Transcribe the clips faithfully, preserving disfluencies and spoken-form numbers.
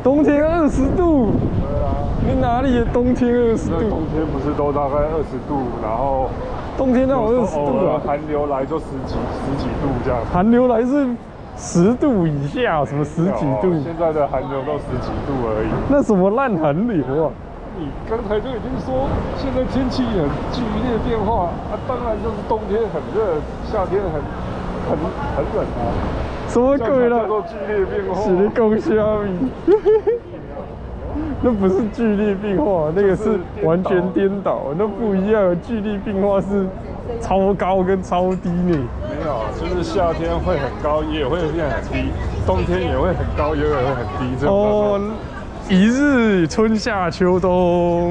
冬天二十度。 对啊。 你哪里的冬天二十度？ 冬天不是都大概二十度，然后冬天哪有二十度啊？ 寒流来就十几十几度这样。 寒流来是十度以下，什么十几度？ 现在的寒流都十几度而已。 那什么烂寒流啊？ 你刚才就已经说，现在天气很剧烈变化啊，当然就是冬天很热，夏天很很很冷啊。 什么鬼啦？ 叫做剧烈变化。 是你讲虾米？那不是剧烈变化，那个是完全颠倒，那不一样。剧烈变化是超高跟超低呢。 没有，就是夏天会很高，也会变很低；冬天也会很高，也会很低。这哦，一日春夏秋冬，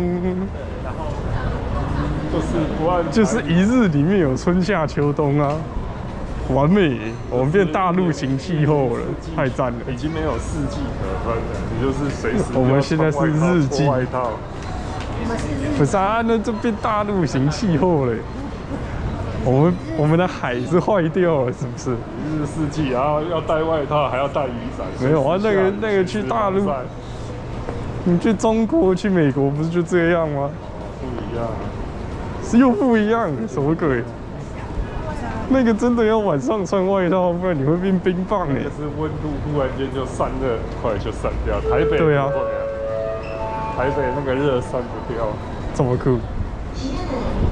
就是不按， 就是一日里面有春夏秋冬啊。完美，我们变大陆型气候了，太赞了！ 已经没有四季可分了，你就是随时。 我们现在是日季外套。 不是啊，那就变大陆型气候了。我们我们的海是坏掉了，是不是？ 一日四季，然后要带外套，还要带雨伞。 没有啊，那个那个去大陆，你去中国、去美国不是就这样吗？ 不一样， 是又不一样，什么鬼？那个真的要晚上穿外套，不然你会变冰棒哎。 就是温度忽然间就散热，快就散掉。台北对啊， 台北那个热散不掉。 这么酷。